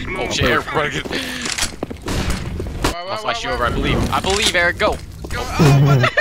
Oh shit, Eric, run. I'll flash you over, I believe. I believe, Eric, go. Go. Oh, what the